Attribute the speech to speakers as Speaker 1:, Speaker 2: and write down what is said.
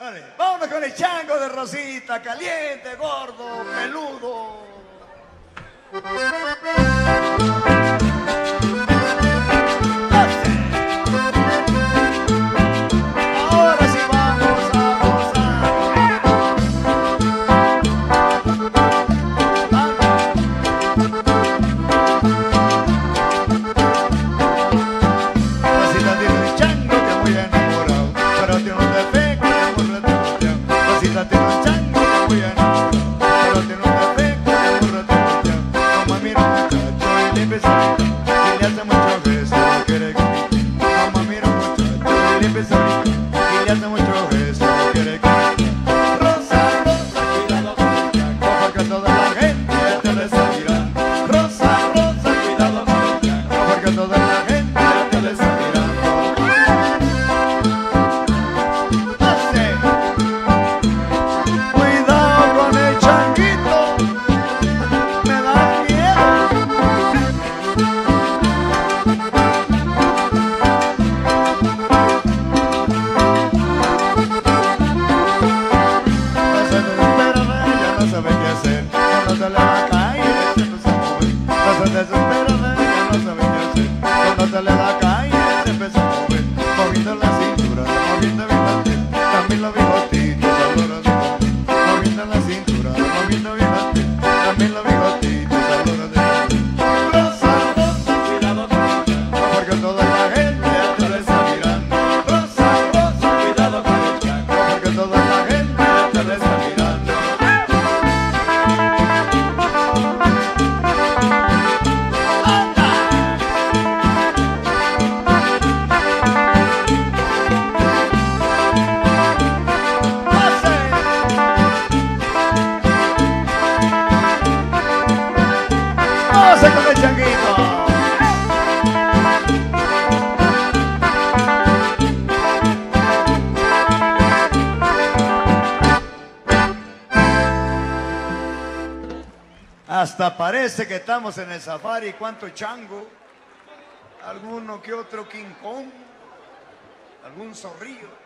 Speaker 1: Vale, vámonos con el chango de Rosita, caliente, gordo, peludo. Ahora sí vamos a gozar. Rosita tiene un chango que muy enamorado, pero tiene un defecto de amor retorteado. Rosita tiene un chango que muy enamorado, pero tiene un defecto de amor retorteado. Como mira un muchacho y le empieza a gritar, y le hace mucho beso, no quiere que como mira un muchacho y le empieza a gritar, y le hace mucho beso, no quiere que Rosa, Rosa, cuidado con el chango, porque toda la gente te le está mirando. Rosa, Rosa, cuidado con el chango, porque toda la gente te le está mirando. Hace. Cuidado con el changuito, me da miedo. No se desespera, ella no sabe qué hacer. Cuando sale a la calle, se empieza a mover. No se desespera, ella no sabe qué hacer. Cuando sale a la calle, se empieza a mover. Moviendo la cintura, moviendo bien las piernas, también los bigotitos, sabrosos de comer. Moviendo la cintura, moviendo bien las piernas, también los bigotitos, sabrosos de comer. Rosa, Rosa, cuidado con el chango, porque toda la gente te lo está mirando. Rosa, Rosa, cuidado con el chango, porque toda la gente te lo está mirando. ¡Anda! ¡Pase! ¡Pase con el changuito! Hasta parece que estamos en el safari. ¿Cuánto chango? Alguno que otro King Kong, algún zorrillo.